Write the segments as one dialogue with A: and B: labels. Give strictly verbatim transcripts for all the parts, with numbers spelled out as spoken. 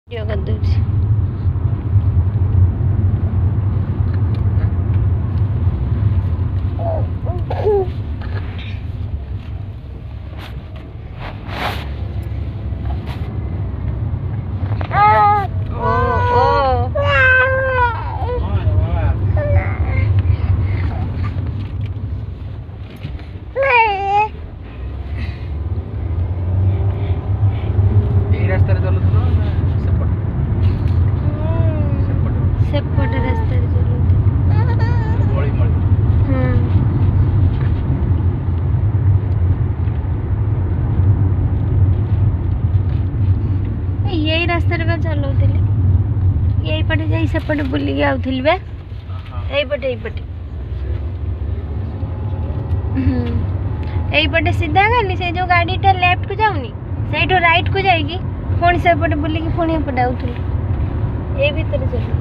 A: video कर दूँ यही रास्ता चलाऊली यही पटे जा सेपटे बुलिक आउली बे यहीपटे यहीपटे यहीपटे सीधा गली से जो गाड़ीटा लेफ्ट को जाऊनी से राइट को जाएगी पुणी सेपटे बुलिक पुणी एपटे आउली ये भितर चल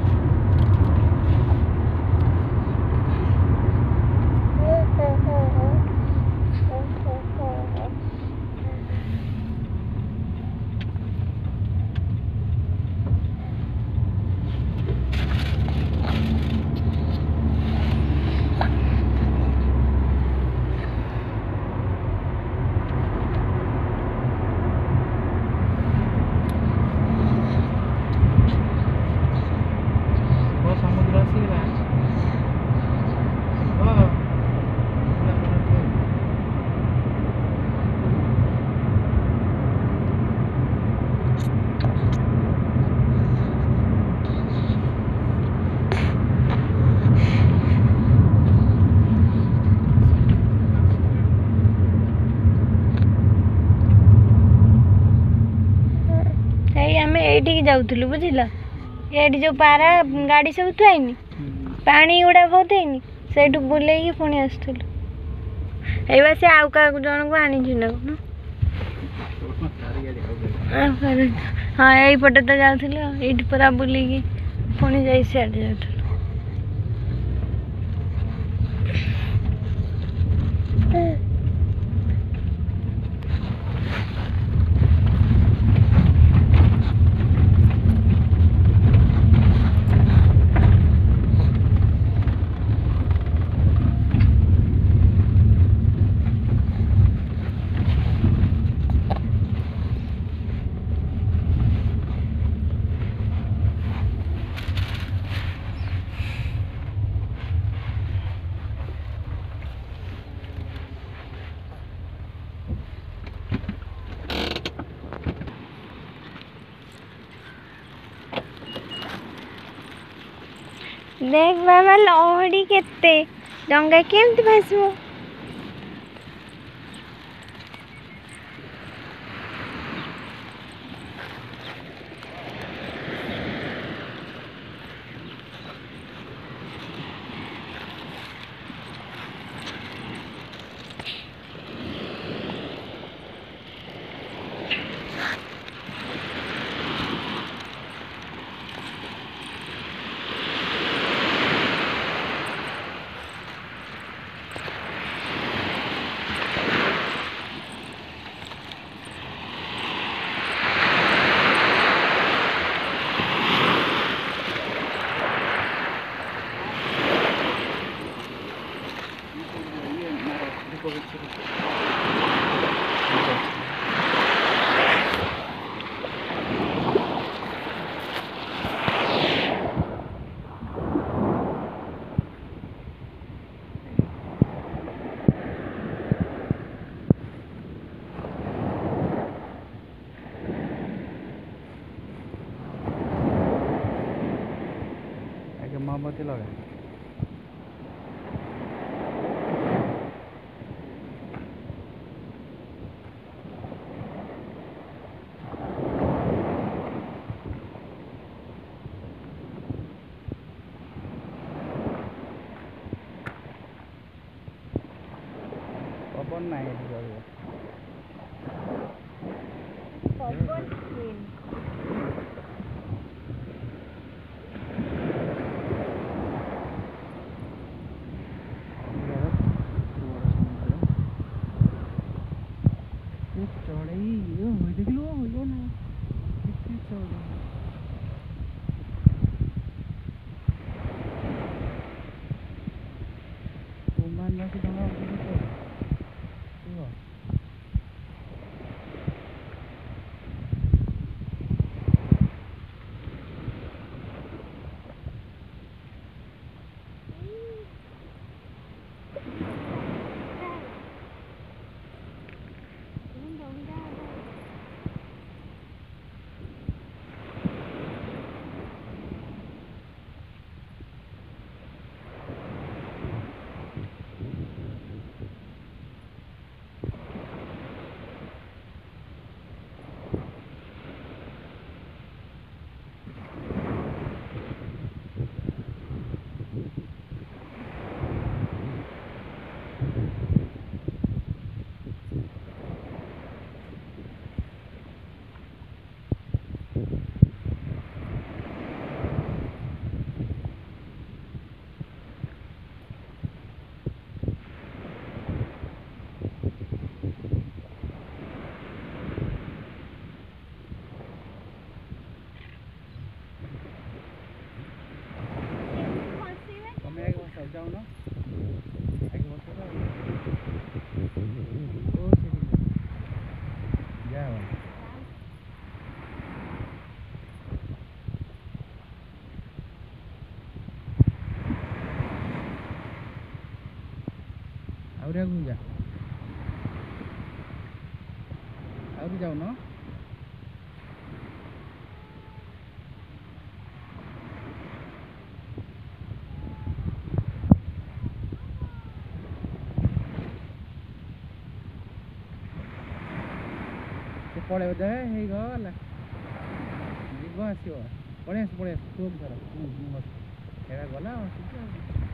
A: ये जाऊलु बुझल ये जो पारा गाड़ी सब थुआईनी पानी गुड़ा बहुत है से बुले पुणी आसलु ये से आउ क्या जन को आनी ना हाँ यही पटे तो जाऊँ ये पूरा बुलिकी पुणी जा जाऊँ देख बाबा लहड़ी केते डंगा केमती भासबो
B: मोमबत्ती लगा पवन नहीं चढ़ाई देख लो ना चढ़ ତମେ ଆଗେ ବସ ଯାଉନ ଆଗେ ବସ ତ ଓ ସେଠି ଯାଅ ଆହୁରି ଆଗକୁ ଯା ଆହୁରି ଯାଉନ ସେ ପଳେଇବ ଦେ ହେଇଗଲା ଯିବ ଆସିବ ପଳେଇ ଆସ ପଳେଇ ଆସ ଖୁବ୍ ଧର ଏଇଟା ଗଲା ଆସୁଛି ଆଉ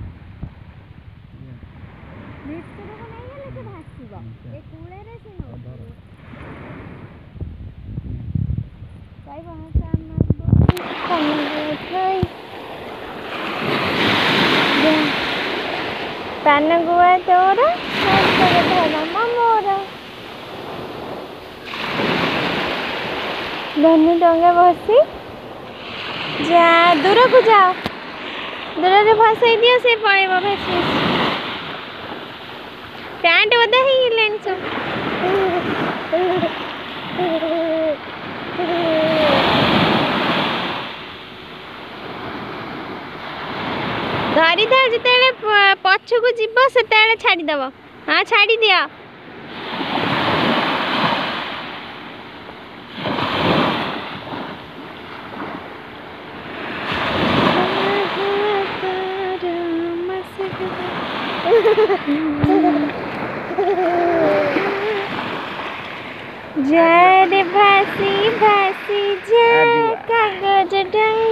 A: ଭିତରକୁ ନେଇଗଲେ ସେ ଭାସିବ ଏ କୂଳରେ ସେ
B: ଆଉ ଧର
A: କହି ଭାଷା ପାନ ଗୁଆ ତୋର ଧର୍ମ ମୋର ଧନୁ ଡଙ୍ଗା ବସି ଯା ଦୂରକୁ ଯାଅ ଦୂରରେ ଭସେଇ ଦିଅ ସେ ପଳେଇବ ଭାସି ପ୍ୟାଣ୍ଟ ବୋଧେ ହେଇଗଲାଣି ସବୁ ଧରିଥାଅ ଯେତେବେଳେ ପଛକୁ ଯିବ ସେତେବେଳେ ଛାଡ଼ିଦେବ ହଁ ଛାଡ଼ି ଦିଅ जय रे भासी भासी जय कागज डंगा